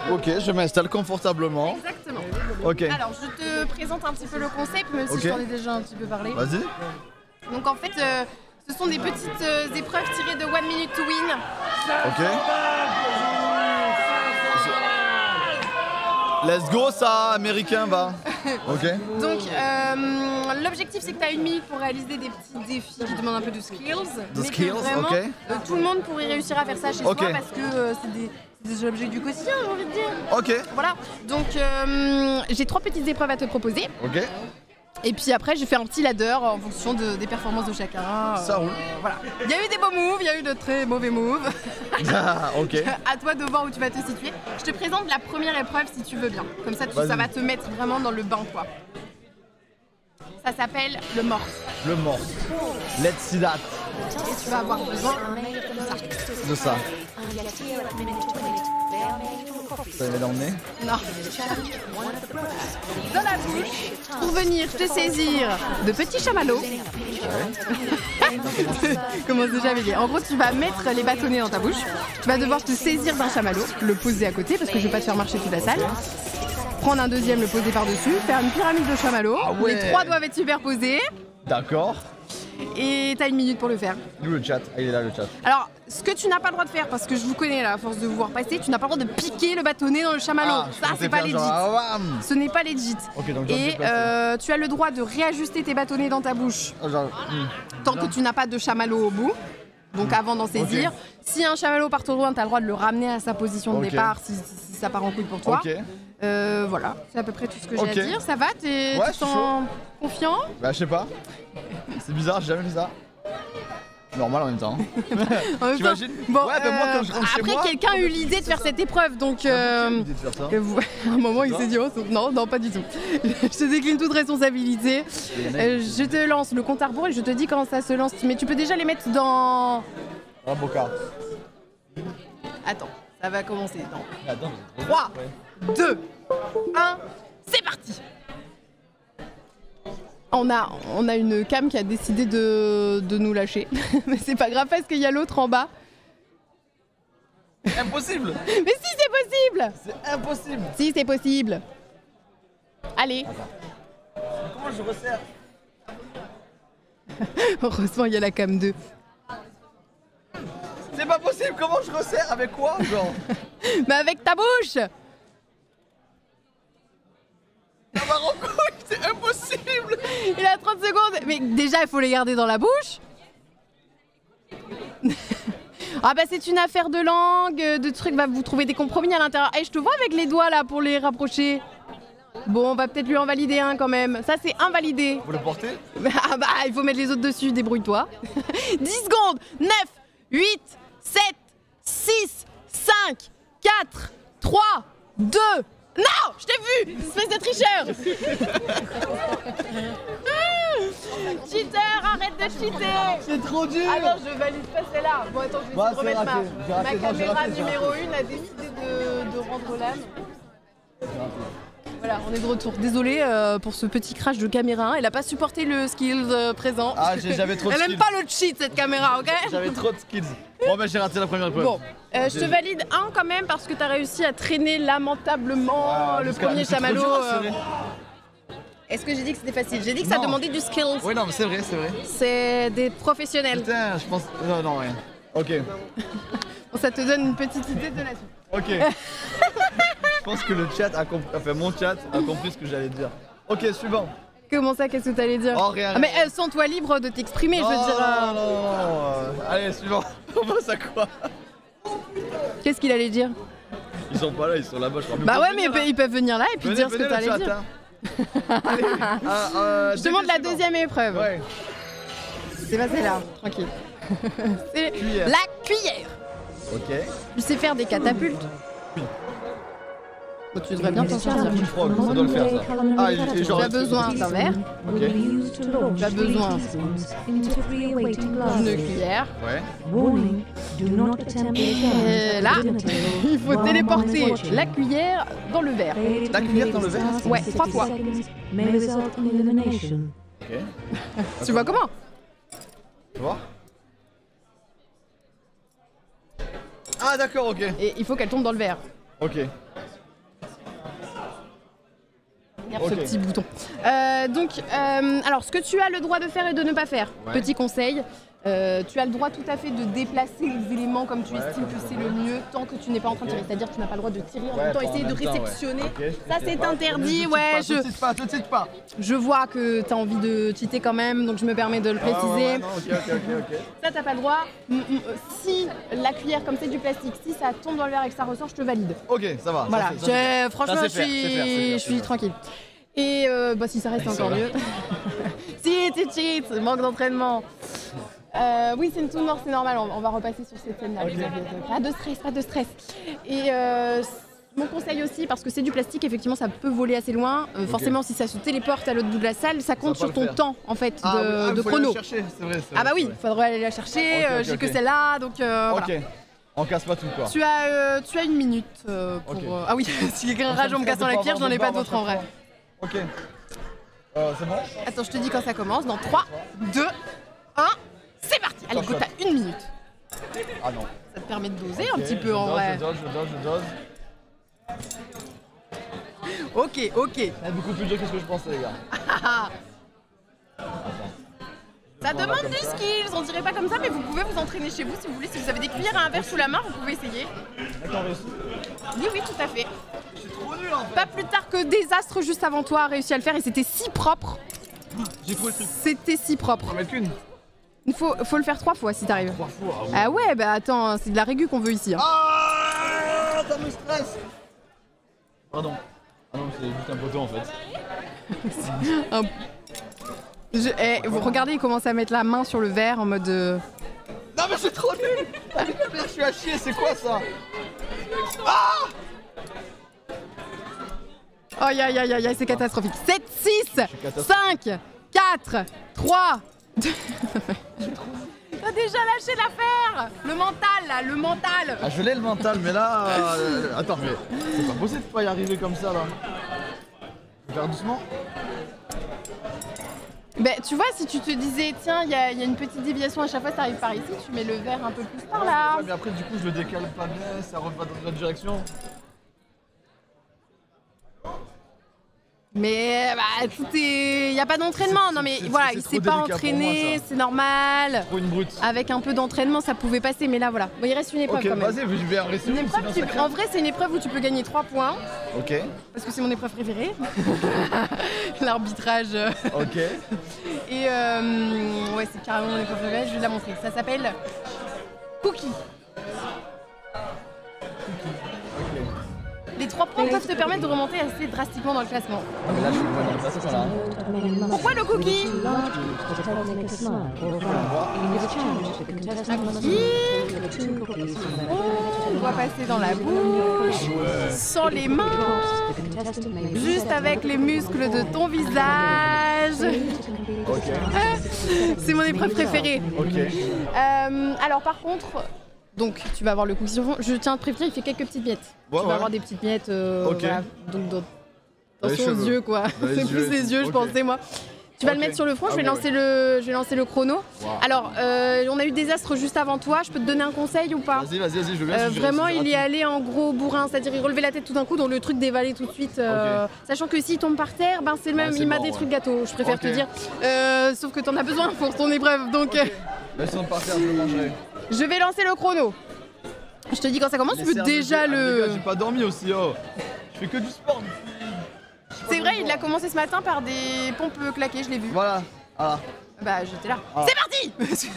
Ok, je m'installe confortablement. Exactement. Ok. Alors, je te présente un petit peu le concept, même si je t'en ai déjà un petit peu parlé. Vas-y. Donc en fait, ce sont des petites épreuves tirées de 1 Minute to Win. Ok. Let's go ça, américain, va. Ok. Donc l'objectif c'est que tu as 1 minute pour réaliser des petits défis qui demandent un peu de skills. De mais skills, que vraiment, ok. tout le monde pourrait réussir à faire ça chez soi parce que c'est des objets du quotidien, j'ai envie de dire. Ok. Voilà. Donc j'ai 3 petites épreuves à te proposer. Ok. Et puis après, j'ai fait un petit ladder en fonction des performances de chacun. Ça roule. Voilà. Il y a eu des beaux moves, il y a eu de très mauvais moves. Ah, ok. À toi de voir où tu vas te situer. Je te présente la première épreuve si tu veux bien. Comme ça, ça va te mettre vraiment dans le bain, quoi. Ça s'appelle le morse. Le morse. Let's see that. Et tu vas avoir besoin de ça. Ça met dans le nez? Non. Dans la bouche, pour venir te saisir de petits chamallows. Comment j'avais dit. En gros, tu vas mettre les bâtonnets dans ta bouche. Tu vas devoir te saisir d'un chamallow, le poser à côté parce que je vais pas te faire marcher toute la salle. Prendre un deuxième, le poser par-dessus, faire une pyramide de chamallows. Ah ouais. Les 3 doivent être superposés. D'accord. Et t'as 1 minute pour le faire. D'où le chat? Ah, il est là le chat. Alors, ce que tu n'as pas le droit de faire, parce que je vous connais là, à force de vous voir passer, tu n'as pas le droit de piquer le bâtonnet dans le chamallow. Ça, c'est pas legit. Ce n'est pas legit. Okay, donc et tu as le droit de réajuster tes bâtonnets dans ta bouche tant que tu n'as pas de chamallow au bout. Donc avant d'en saisir. Si un chamallow part au loin, tu as le droit de le ramener à sa position de départ si ça part en couille pour toi. Voilà, c'est à peu près tout ce que j'ai à dire. Ça va? Tu te sens confiant? Bah, je sais pas. C'est bizarre, j'ai jamais fait ça. Normal en même temps. T'imagines? Bon, ouais, ben moi quand je rentre chez moi. après, quelqu'un a eu l'idée de faire cette épreuve, donc. À un moment, il s'est dit oh, non, pas du tout. Je te décline toute responsabilité. Je te lance le compte à rebours et je te dis comment ça se lance. Mais tu peux déjà les mettre dans. Un bocal. Attends, ça va commencer. Attends, 3, 2, 1, c'est parti! On a une cam qui a décidé de nous lâcher, mais c'est pas grave parce qu'il y a l'autre en bas. Impossible! Mais si c'est possible! C'est impossible! Si c'est possible! Allez! Comment je resserre? Heureusement il y a la cam 2. C'est pas possible! Comment je resserre? Avec quoi, genre? Mais avec ta bouche! Ça va en couille, c'est impossible! Il a 30 secondes! Mais déjà, il faut les garder dans la bouche! Ah bah c'est une affaire de langue, de trucs, bah vous trouvez des compromis à l'intérieur. Et je te vois avec les doigts là pour les rapprocher. Bon, on va peut-être lui en valider un quand même. Ça c'est invalidé. Vous le portez? Ah bah il faut mettre les autres dessus, débrouille-toi. 10 secondes! 9, 8, 7, 6, 5, 4, 3, 2... Non! Je t'ai vu! Espèce de tricheur! Cheater, arrête de cheater! C'est trop dur! Ah non, je valide pas celle-là. Bon, attends, je vais essayer de remettre ma caméra numéro 1 a décidé de rendre l'âme. Voilà, on est de retour. Désolée pour ce petit crash de caméra. Elle a pas supporté le skills présent. Ah, j'avais trop de skills. Elle aime pas le cheat cette caméra, ok? J'avais trop de skills. Bon, bah j'ai raté la première épreuve. Bon, je te valide un quand même parce que t'as réussi à traîner lamentablement le premier chamallow. Est-ce que j'ai dit que c'était facile? J'ai dit que ça demandait du skills. Oui, non, mais c'est vrai, c'est vrai. C'est des professionnels. Putain, je pense. Non, rien. Ok. Bon, ça te donne une petite idée de la suite. Ok. Je pense que le chat a compris, enfin mon chat a compris ce que j'allais dire. Ok, suivant. Comment ça, qu'est-ce que t'allais dire? Oh, rien. Ah, mais sens-toi libre de t'exprimer, je veux dire. Non. Allez, suivant. On passe à quoi? Qu'est-ce qu'il allait dire? Ils sont pas là, ils sont là-bas, je crois. Bah ouais, mais ils peuvent venir là et puis dire ce que t'allais dire. Allez, je demande la deuxième épreuve. Ouais. C'est pas celle-là, tranquille. C'est la cuillère. Ok. Tu sais faire des catapultes? Oui. Bon, tu devrais bien t'en sortir. Ça doit le faire ça. Ah, et genre. Tu as besoin d'un verre. Ok. Tu as besoin d'une cuillère. Ouais. Et là, il faut téléporter la cuillère dans le verre. La cuillère dans le verre? Ouais, 3 fois. Ok. Tu vois comment? Tu vois? Ah d'accord, ok. Et il faut qu'elle tombe dans le verre. Ok. ce petit bouton. Alors, ce que tu as le droit de faire et de ne pas faire, petit conseil. Tu as le droit tout à fait de déplacer les éléments comme tu estimes que c'est le mieux tant que tu n'es pas en train de tirer. C'est-à-dire que tu n'as pas le droit de tirer en même temps, essayer de réceptionner. Ça c'est interdit, Je vois que tu as envie de cheater quand même, donc je me permets de le préciser. Ça t'as pas le droit. Si la cuillère, comme c'est du plastique, si ça tombe dans le verre et que ça ressort, je te valide. Ok, ça va. Voilà, franchement je suis tranquille. Et si ça reste encore mieux. Si tu cheats, manque d'entraînement. Oui, c'est une toux noire, c'est normal, on va repasser sur cette scène-là. Pas de stress. Et mon conseil aussi, parce que c'est du plastique, effectivement, ça peut voler assez loin. Forcément, si ça se téléporte à l'autre bout de la salle, ça compte sur ton temps, en fait, de chrono. C'est vrai, ah bah oui, il faudrait aller la chercher, j'ai que celle-là, donc voilà. On casse pas tout, quoi. Tu as 1 minute pour... Ah oui, si quelqu'un rage en me cassant la cuillère, j'en ai pas d'autres en vrai. Ok. C'est bon? Attends, je te dis quand ça commence, dans 3, 2, 1... C'est parti. Allez, go, t'as 1 minute. Ah non. Ça te permet de doser un petit peu en vrai. Je dose. Ok. C'est beaucoup plus dur que ce que je pensais, les gars. Ça demande du skills, on dirait pas comme ça, mais vous pouvez vous entraîner chez vous si vous voulez. Si vous avez des cuillères et un verre sous la main, vous pouvez essayer. D'accord, Oui, tout à fait. Je suis trop nul en fait. Pas plus tard que Désastre juste avant toi a réussi à le faire et c'était si propre. J'ai trouvé le truc. C'était si propre. On va mettre qu'une. Il faut le faire 3 fois si t'arrives. 3 fois. Ah ouais, bah attends, c'est de la régu qu'on veut ici. Ah, ça me stresse. Pardon. Ah non, c'est juste un poteau en fait. Vous regardez, il commence à mettre la main sur le verre en mode... Non mais c'est trop nul. Je suis à chier, c'est quoi ça? Ah! Aïe, c'est catastrophique. 7, 6, 5, 4, 3, 2... T'as déjà lâché l'affaire. Le mental, là, le mental. Ah, je l'ai le mental, mais là... Attends, mais c'est pas possible de pas y arriver comme ça, là. Faut faire doucement. Ben, tu vois, si tu te disais, tiens, il y a une petite déviation à chaque fois que t'arrives par ici, tu mets le verre un peu plus par là. Ouais, mais après, du coup, je le décale pas bien, ça repart dans l'autre direction. Mais bah, il n'y a pas d'entraînement. Non mais voilà, il s'est pas entraîné, c'est normal. Trop une brute. Avec un peu d'entraînement, ça pouvait passer, mais là voilà. Bon, il reste une épreuve quand même. Vas-y, je vais en rester une. En vrai, c'est une épreuve où tu peux gagner 3 points. Ok. Parce que c'est mon épreuve préférée. L'arbitrage. Ok. Et ouais, c'est carrément mon épreuve préférée, je vais la montrer. Ça s'appelle Cookie. Les 3 points peuvent te permettre de remonter assez drastiquement dans le classement. Ah mais là je suis pas dans le passage là. Pourquoi le cookie? On doit passer dans la bouche, sans les mains, juste avec les muscles de ton visage. C'est mon épreuve préférée. Alors par contre... Donc tu vas avoir le cookie sur fond. Je tiens à te prévenir, il fait quelques petites miettes. Tu vas avoir des petites miettes. Voilà. Donc attention aux yeux quoi. C'est plus les yeux, je pensais moi. Tu vas le mettre sur le front, je vais lancer le chrono. Alors, on a eu Désastre juste avant toi, je peux te donner un conseil ou pas? Vas-y, je veux bien. Vraiment, il y allait en gros bourrin, c'est-à-dire il relevait la tête tout d'un coup, donc le truc dévalait tout de suite. Sachant que s'il tombe par terre, ben c'est le même, il m'a détruit le gâteau, je préfère te dire. Sauf que t'en as besoin pour ton épreuve, donc... Laisse-moi par terre, je le mangerai. Je vais lancer le chrono. Je te dis quand ça commence, tu peux déjà le... J'ai pas dormi aussi, oh. Je fais que du sport. C'est vrai, il a commencé ce matin par des pompes claquées, je l'ai vu. Voilà. Ah. Bah j'étais là. C'est parti.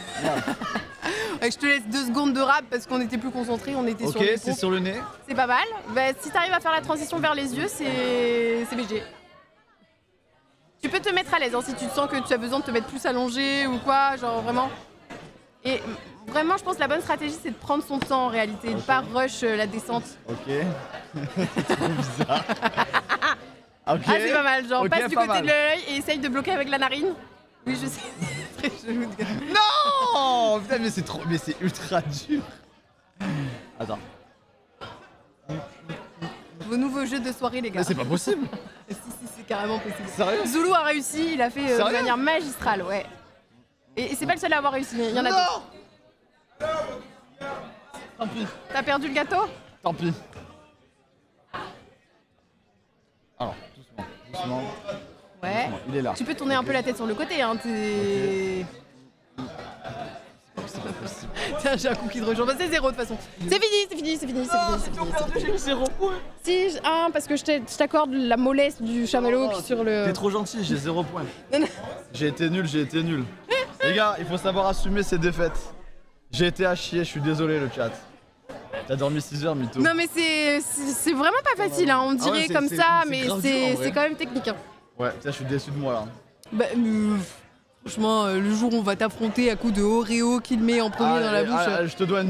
Je te laisse 2 secondes de rap parce qu'on était plus concentrés, on était sur les pompes. Ok, c'est sur le nez. C'est pas mal. Bah, si t'arrives à faire la transition vers les yeux, c'est BG. Tu peux te mettre à l'aise hein, si tu te sens que tu as besoin de te mettre plus allongé ou quoi, genre vraiment. Et vraiment, je pense que la bonne stratégie, c'est de prendre son temps en réalité, de pas rush la descente. Ok. C'est trop bizarre. Okay. Ah, c'est pas mal, genre passe du côté mal. de l'œil et essaye de bloquer avec la narine. Oui, je sais, c'est très chelou. Non, putain, mais c'est trop, mais c'est ultra dur. Attends. Vos nouveaux jeux de soirée, les gars. Mais c'est pas possible. Si, c'est carrément possible. Sérieux? Zoulou a réussi, il a fait de manière magistrale, ouais. Et c'est pas le seul à avoir réussi, il y en a d'autres. Tant pis. T'as perdu le gâteau? Tant pis. Alors, doucement. doucement. Ouais. Doucement. Il est là. Tu peux tourner un peu la tête sur le côté, hein. T'es... Tiens, j'ai un coup qui te rejoint. Bah, c'est 0 de toute façon. C'est fini. J'ai eu 0 points. Si, parce que je t'accorde la mollesse du chamallow puis sur le... T'es trop gentil, j'ai 0 points. Non. J'ai été nul. Les gars, il faut savoir assumer ses défaites. J'ai été à chier, je suis désolé le chat. T'as dormi 6 heures, mytho. Non mais c'est vraiment pas facile, hein. On dirait comme ça, mais c'est quand même technique. Hein. Ouais, putain, je suis déçu de moi là. Bah, franchement, le jour où on va t'affronter à coup de Oreo qu'il met en premier dans la bouche. Je te dois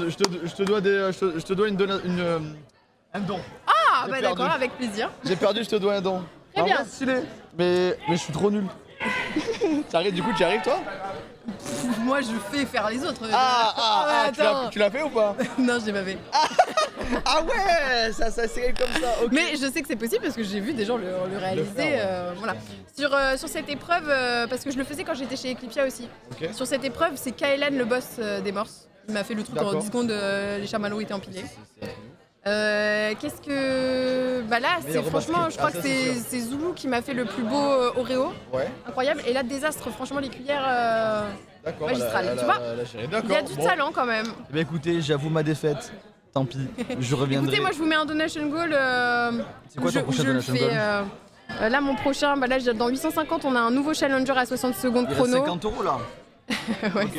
un don. Ah bah d'accord, avec plaisir. J'ai perdu, je te dois un don. Très bien. Ouais, stylé. Mais je suis trop nul. Tu y arrives toi? Moi je fais faire les autres. Tu l'as fait ou pas? Non, je l'ai pas fait. Ah ouais, ça c'est comme ça. Okay. Mais je sais que c'est possible parce que j'ai vu des gens le réaliser. Voilà. Sur cette épreuve, parce que je le faisais quand j'étais chez Eclipia aussi. Okay. Sur cette épreuve, c'est Kaelan le boss des morses. Il m'a fait le truc en 10 secondes, les chamallows étaient empilés. Qu'est-ce que... Bah là, c'est franchement, je crois que c'est Zoulou qui m'a fait le plus beau Oreo. Ouais. Incroyable. Et là, désastre, franchement, les cuillères magistrales. Tu vois, il y a du talent quand même. Eh bien, écoutez, j'avoue ma défaite. Tant pis, je reviendrai. Écoutez, moi, je vous mets un donation goal. C'est quoi ton prochain donation goal? Là, mon prochain, dans 850, on a un nouveau challenger à 60 secondes chrono. Il reste 50 € là. Ouais, okay.